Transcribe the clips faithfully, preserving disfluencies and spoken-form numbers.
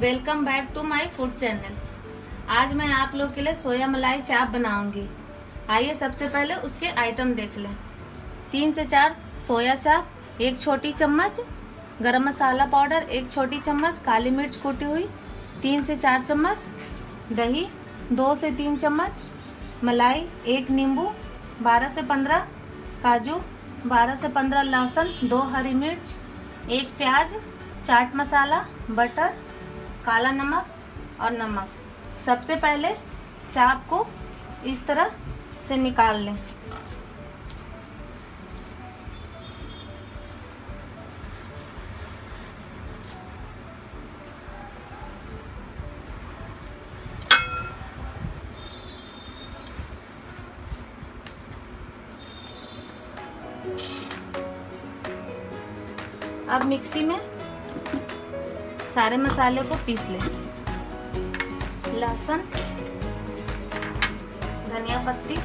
Welcome back to my food channel. आज मैं आप लोग के लिए सोया मलाई चाप बनाऊंगी। आइए सबसे पहले उसके आइटम देख लें। तीन से चार सोया चाप, एक छोटी चम्मच गरम मसाला पाउडर, एक छोटी चम्मच काली मिर्च कूटी हुई, तीन से चार चम्मच दही, दो से तीन चम्मच मलाई, एक नींबू, बारह से पंद्रह काजू, बारह से पंद्रह लहसुन, दो हरी मिर्च, एक प्याज, चाट मसाला, बटर, काला नमक और नमक। सबसे पहले चाप को इस तरह से निकाल लें। अब मिक्सी में सारे मसाले को पीस लें। लहसुन, धनिया पत्ती,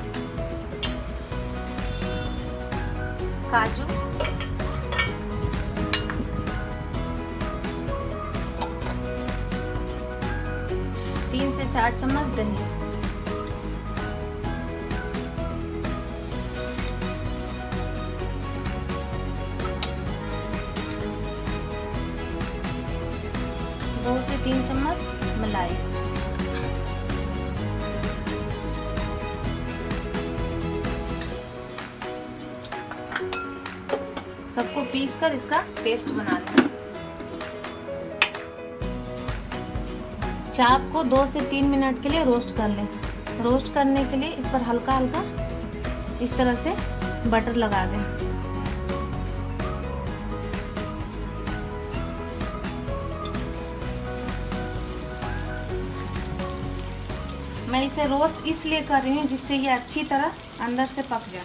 काजू, तीन से चार चम्मच दही, दो से तीन चम्मच मलाई, सबको पीसकर इसका पेस्ट बना लें। चाप को दो से तीन मिनट के लिए रोस्ट कर लें। रोस्ट करने के लिए इस पर हल्का हल्का इस तरह से बटर लगा दें। मैं इसे रोस्ट इसलिए कर रही हूँ जिससे ये अच्छी तरह अंदर से पक जाए।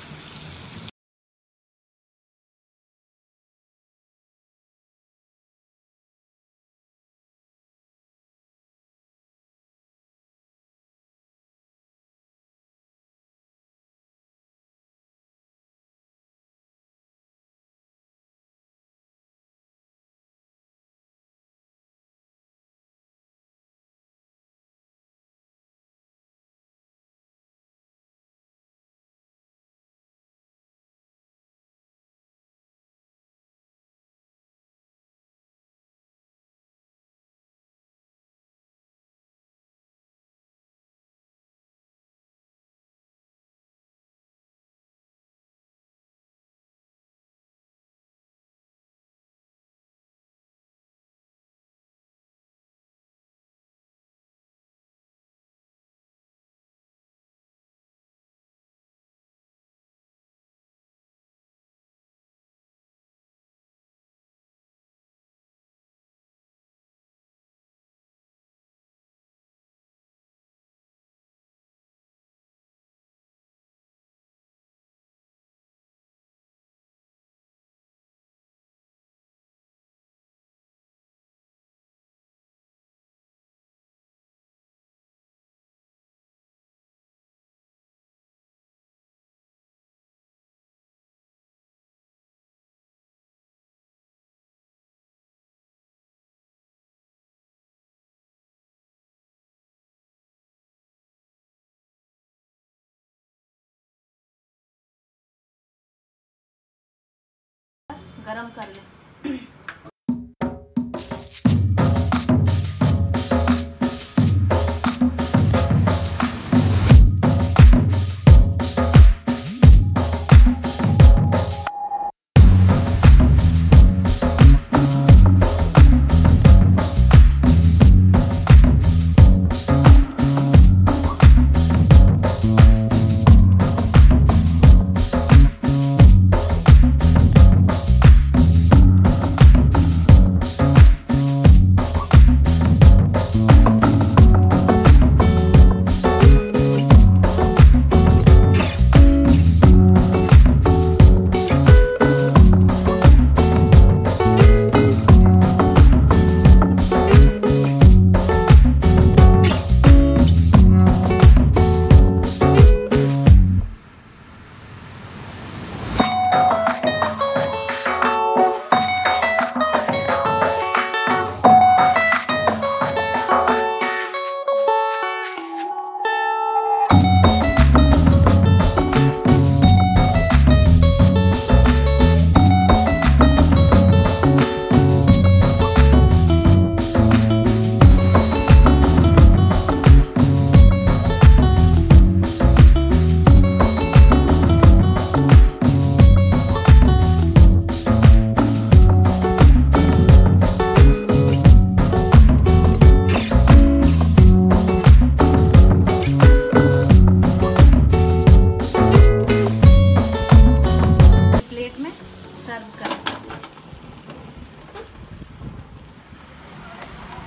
गरम कर लें।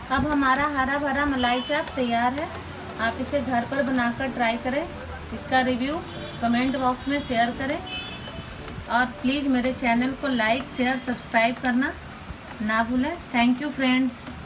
अब हमारा हरा भरा मलाई चाप तैयार है। आप इसे घर पर बनाकर ट्राई करें। इसका रिव्यू कमेंट बॉक्स में शेयर करें और प्लीज़ मेरे चैनल को लाइक शेयर सब्सक्राइब करना ना भूलें। Thank you friends.